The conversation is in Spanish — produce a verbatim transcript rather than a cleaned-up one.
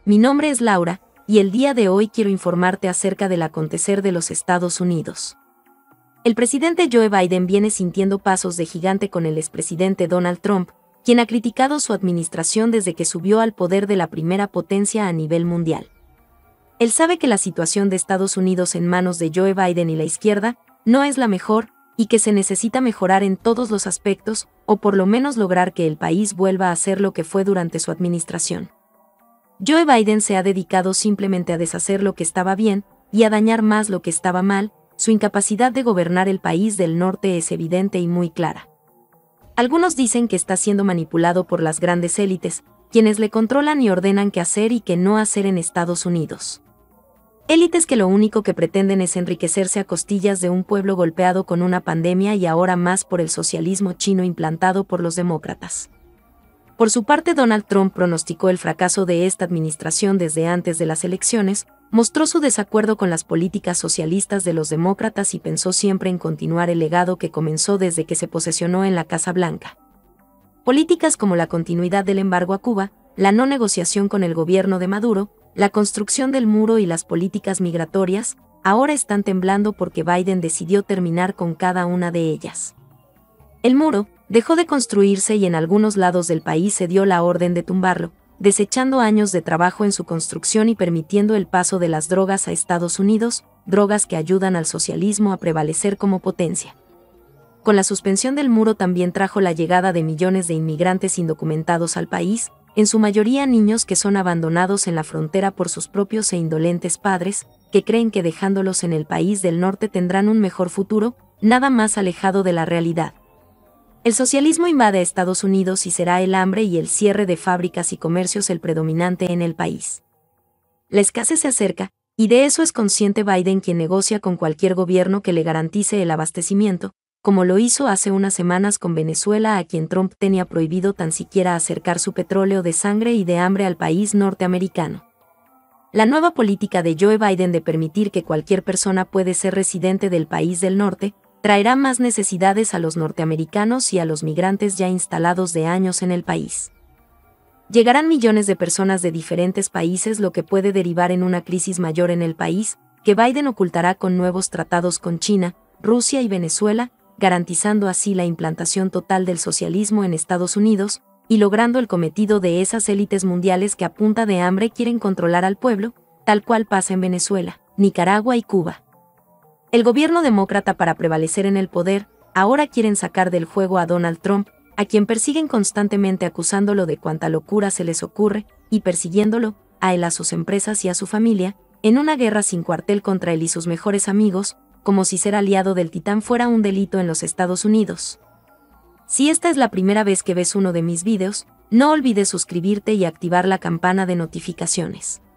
mi nombre es Laura, y el día de hoy quiero informarte acerca del acontecer de los Estados Unidos. El presidente Joe Biden viene sintiendo pasos de gigante con el expresidente Donald Trump, quien ha criticado su administración desde que subió al poder de la primera potencia a nivel mundial. Él sabe que la situación de Estados Unidos en manos de Joe Biden y la izquierda no es la mejor, y que se necesita mejorar en todos los aspectos, o por lo menos lograr que el país vuelva a ser lo que fue durante su administración. Joe Biden se ha dedicado simplemente a deshacer lo que estaba bien, y a dañar más lo que estaba mal. Su incapacidad de gobernar el país del norte es evidente y muy clara. Algunos dicen que está siendo manipulado por las grandes élites, quienes le controlan y ordenan qué hacer y qué no hacer en Estados Unidos. Élites que lo único que pretenden es enriquecerse a costillas de un pueblo golpeado con una pandemia y ahora más por el socialismo chino implantado por los demócratas. Por su parte, Donald Trump pronosticó el fracaso de esta administración desde antes de las elecciones, mostró su desacuerdo con las políticas socialistas de los demócratas y pensó siempre en continuar el legado que comenzó desde que se posesionó en la Casa Blanca. Políticas como la continuidad del embargo a Cuba, la no negociación con el gobierno de Maduro, la construcción del muro y las políticas migratorias, ahora están temblando porque Biden decidió terminar con cada una de ellas. El muro dejó de construirse y en algunos lados del país se dio la orden de tumbarlo, desechando años de trabajo en su construcción y permitiendo el paso de las drogas a Estados Unidos, drogas que ayudan al socialismo a prevalecer como potencia. Con la suspensión del muro también trajo la llegada de millones de inmigrantes indocumentados al país, en su mayoría niños que son abandonados en la frontera por sus propios e indolentes padres, que creen que dejándolos en el país del norte tendrán un mejor futuro, nada más alejado de la realidad. El socialismo invade a Estados Unidos y será el hambre y el cierre de fábricas y comercios el predominante en el país. La escasez se acerca, y de eso es consciente Biden, quien negocia con cualquier gobierno que le garantice el abastecimiento, como lo hizo hace unas semanas con Venezuela, a quien Trump tenía prohibido tan siquiera acercar su petróleo de sangre y de hambre al país norteamericano. La nueva política de Joe Biden de permitir que cualquier persona puede ser residente del país del norte, traerá más necesidades a los norteamericanos y a los migrantes ya instalados de años en el país. Llegarán millones de personas de diferentes países, lo que puede derivar en una crisis mayor en el país, que Biden ocultará con nuevos tratados con China, Rusia y Venezuela, garantizando así la implantación total del socialismo en Estados Unidos, y logrando el cometido de esas élites mundiales que a punta de hambre quieren controlar al pueblo, tal cual pasa en Venezuela, Nicaragua y Cuba. El gobierno demócrata, para prevalecer en el poder, ahora quieren sacar del juego a Donald Trump, a quien persiguen constantemente acusándolo de cuanta locura se les ocurre, y persiguiéndolo, a él, a sus empresas y a su familia, en una guerra sin cuartel contra él y sus mejores amigos, como si ser aliado del titán fuera un delito en los Estados Unidos. Si esta es la primera vez que ves uno de mis videos, no olvides suscribirte y activar la campana de notificaciones.